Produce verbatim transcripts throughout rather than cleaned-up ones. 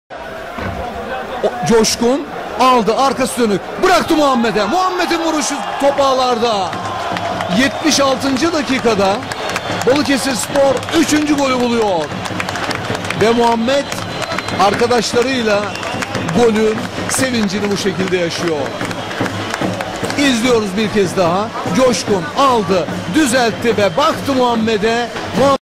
O, Coşkun aldı, arkası dönük, bıraktı Muhammed'e. Muhammed'in vuruşu top ağlarda. yetmiş altıncı dakikada Balıkesirspor üçüncü golü buluyor. Ve Muhammed arkadaşlarıyla golün sevincini bu şekilde yaşıyor. İzliyoruz bir kez daha. Coşkun aldı, düzeltti ve baktı Muhammed'e. Muhammed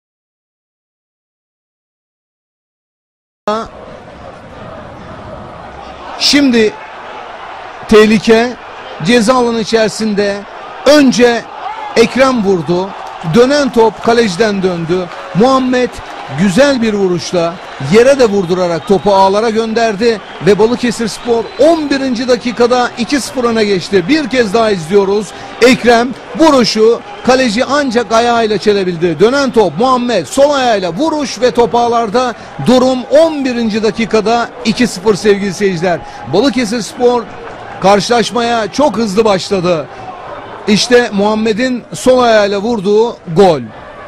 Şimdi tehlike ceza alanı içerisinde. Önce Ekrem vurdu. Dönen top kaleciden döndü. Muhammed güzel bir vuruşla yere de vurdurarak topu ağlara gönderdi ve Balıkesirspor on birinci dakikada iki sıfır öne geçti. Bir kez daha izliyoruz. Ekrem vuruşu, kaleci ancak ayağıyla çelebildi. Dönen top Muhammed sol ayağıyla vuruş ve top ağlarda. Durum on birinci dakikada iki sıfır sevgili seyirciler. Balıkesirspor karşılaşmaya çok hızlı başladı. İşte Muhammed'in sol ayağıyla vurduğu gol.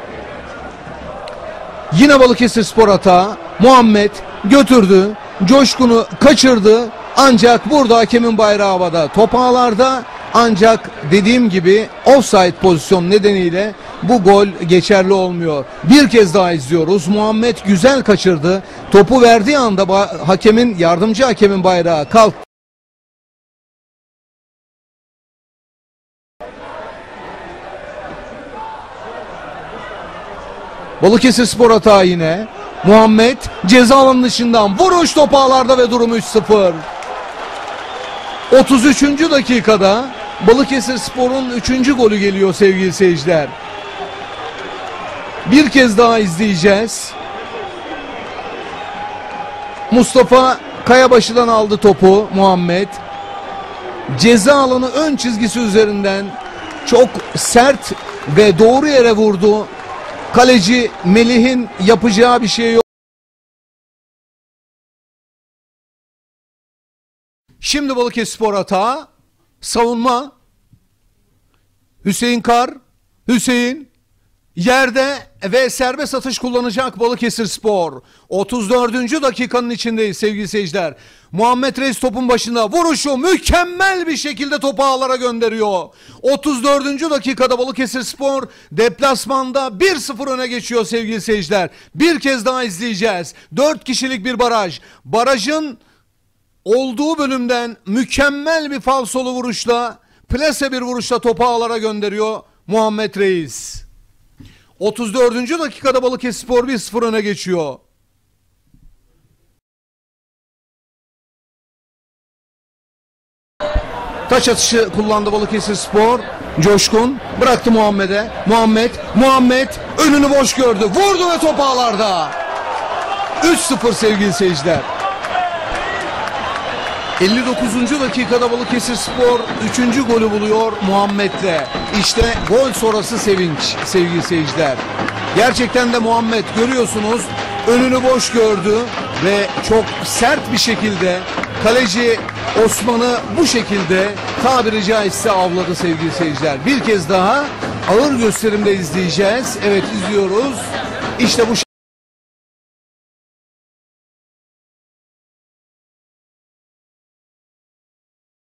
Yine Balıkesirspor hata. Muhammed götürdü. Coşkun'u kaçırdı. Ancak burada hakemin bayrağı havada. Top ağlarda, ancak dediğim gibi offside pozisyon nedeniyle bu gol geçerli olmuyor. Bir kez daha izliyoruz. Muhammed güzel kaçırdı. Topu verdiği anda hakemin, yardımcı hakemin bayrağı kalktı. Balıkesirspor hata yine. Muhammed ceza alanının dışından vuruş, top ağlarda ve durum üç sıfır. otuz üçüncü dakikada Balıkesirspor'un üçüncü golü geliyor sevgili seyirciler. Bir kez daha izleyeceğiz. Mustafa Kayabaşı'dan aldı topu Muhammed. Ceza alanı ön çizgisi üzerinden çok sert ve doğru yere vurdu. Kaleci Melih'in yapacağı bir şey yok. Şimdi Balıkesirspor hata. Savunma. Hüseyin Kar. Hüseyin yerde ve serbest atış kullanacak Balıkesirspor. otuz dördüncü dakikanın içindeyiz sevgili seyirciler. Muhammed Reis topun başında, vuruşu mükemmel bir şekilde topu ağlara gönderiyor. otuz dördüncü dakikada Balıkesirspor deplasmanda bir sıfır öne geçiyor sevgili seyirciler. Bir kez daha izleyeceğiz. dört kişilik bir baraj. Barajın olduğu bölümden mükemmel bir falsolu vuruşla, plase bir vuruşla topu ağlara gönderiyor Muhammed Reis. otuz dördüncü dakikada Balıkesirspor bir sıfır öne geçiyor. Taç atışı kullandı Balıkesirspor. Coşkun bıraktı Muhammed'e. Muhammed, Muhammed önünü boş gördü. Vurdu ve top ağlarda. üç sıfır sevgili seyirciler. elli dokuzuncu dakikada Balıkesirspor üçüncü golü buluyor Muhammed'le. İşte gol sonrası sevinç sevgili seyirciler. Gerçekten de Muhammed, görüyorsunuz, önünü boş gördü ve çok sert bir şekilde kaleci Osman'ı bu şekilde tabiri caizse avladı sevgili seyirciler. Bir kez daha ağır gösterimde izleyeceğiz. Evet, izliyoruz. İşte bu